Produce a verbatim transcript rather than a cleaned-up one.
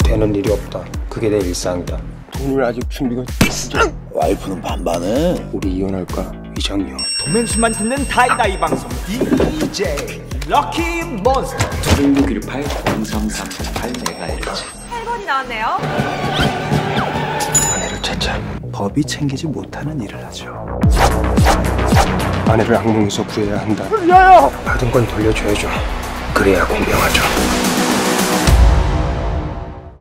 되는 일이 없다. 그게 내 일상이다. 돈을 아직 준비가 있어. 와이프는 반반해. 우리 이혼할까? 이장이요. 도맨수만 듣는 다이다이 방송 디제이 럭키 몬스터 일육일팔 공삼삼팔 메가헤르츠 팔 번이 나왔네요. 아내를 찾자. 법이 챙기지 못하는 일을 하죠. 아내를 악몽에서 구해야 한다. 야야! 받은 건 돌려줘야죠. 그래야 공평하죠.